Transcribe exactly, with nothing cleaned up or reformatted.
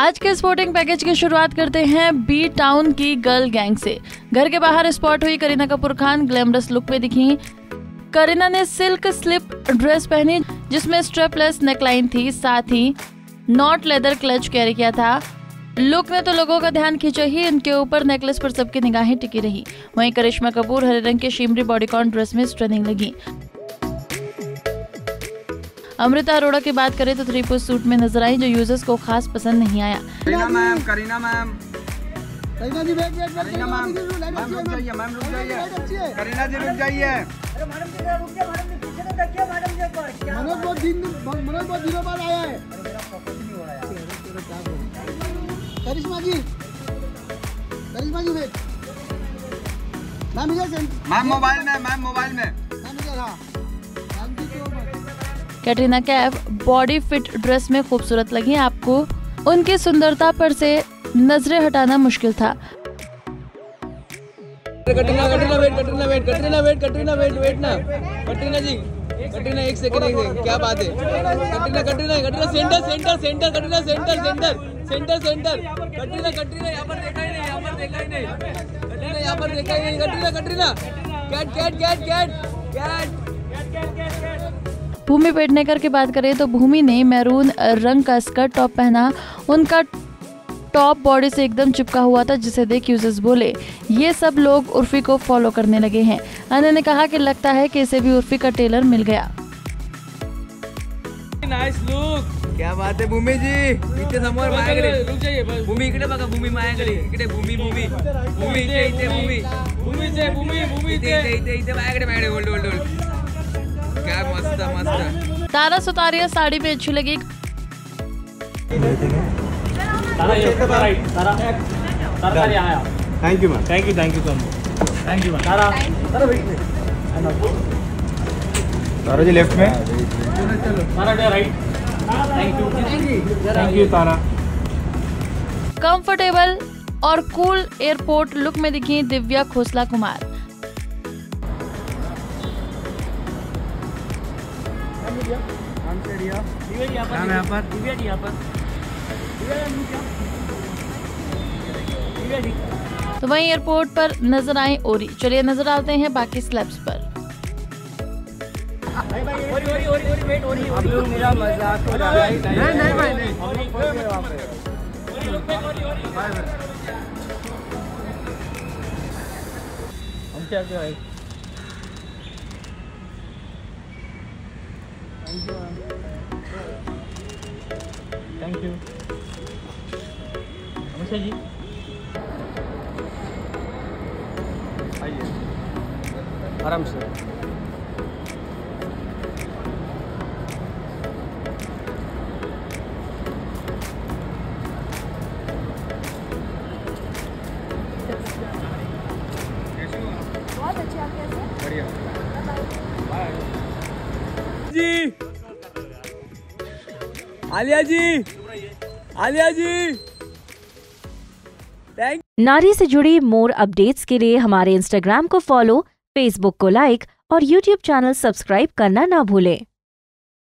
आज के sporting package की शुरुआत करते हैं बी टाउन की गर्ल गैंग से। घर के बाहर स्पॉट हुई करीना कपूर खान ग्लैमरस लुक में दिखी। करीना ने सिल्क स्लिप ड्रेस पहनी जिसमें स्ट्रेपलेस नेकलाइन थी, साथ ही नॉट लेदर क्लच कैरी किया था। लुक ने तो लोगों का ध्यान खींचा ही, इनके ऊपर नेकलेस पर सबकी निगाहें टिकी रही। वहीं करिश्मा कपूर हरे रंग के शिमरी बॉडीकॉन ड्रेस में स्टनिंग लगी। अमृता अरोड़ा की बात करें तो थ्री पीस सूट में नजर आई, जो यूजर्स को खास पसंद नहीं आया। Kareena ma'am, Kareena ma'am, Kareena ji wait wait Kareena ma'am, ma'am रुक जाइए, मैम रुक जाइए, करीना जी रुक जाइए। अरे मैडम जी रुक जाइए, मैडम जी पीछे तो देखिए, मैडम जी एक बार। मनोज बहुत दिन मनोज बहुत दिनों बाद आया है। मेरा फोकस नहीं हो रहा है। करिश्मा जी, करिश्मा जी वेट। मैम इधर, मैम मोबाइल में, मैम मोबाइल में, मैम इधर। हां Katrina Kaif body fit dress में खूबसूरत लगी। आपको उनकी सुंदरता पर से नजरें हटाना मुश्किल था। Katrina Katrina wait Katrina wait Katrina wait Katrina wait wait ना कटरीना जी, कटरीना एक सेकंड एक सेकंड, क्या बात है। Katrina Katrina Katrina centre centre centre Katrina centre centre centre centre Katrina Katrina यहाँ पर देखा ही नहीं, यहाँ पर देखा ही नहीं, कटरीना यहाँ पर देखा ही नहीं। कटरीना कटरीना कैट कैट कैट कैट कैट भूमि पेडनेकर की बात करें तो भूमि ने मैरून रंग का स्कर्ट टॉप पहना। उनका टॉप बॉडी से एकदम चिपका हुआ था, जिसे देख यूजर्स बोले ये सब लोग उर्फी को फॉलो करने लगे हैं। अनय ने कहा कि लगता है कि इसे भी उर्फी का टेलर मिल गया। नाइस लुक, क्या बात है भूमि जी। इथे समोर माझ्याकडे रुक जाइए, भूमी इकडे बघा, भूमी माझ्याकडे इकडे, भूमी भूमी भूमी इथे इथे भूमी भूमीचे भूमी भूमी इथे इथे इथे माझ्याकडे माझ्याकडे होल्ड होल्ड होल्ड। क्या मस्त मस्त। तारा सुतारिया साड़ी में अच्छी लगी। Thank you ma'am, thank you thank you so much, thank you ma'am. Tara Tara ji left में, Tara right. Thank you thank you Tara. Comfortable और कूल एयरपोर्ट लुक में दिखी दिव्या खोसला कुमार। तो वहीं एयरपोर्ट पर नजर आए ओरी। चलिए नजर आते हैं बाकी स्लैब्स पर। मेरा मजाक हो रहा है। नहीं नहीं भाई नहीं, हम क्या क्या है। थैंक यू हमेशा जी। आइए आराम से। बहुत अच्छे, आप कैसे? बढ़िया। जी आलिया जी, आलिया जी थैंक। नारी से जुड़ी मोर अपडेट्स के लिए हमारे इंस्टाग्राम को फॉलो, फेसबुक को लाइक और यूट्यूब चैनल सब्सक्राइब करना ना भूलें।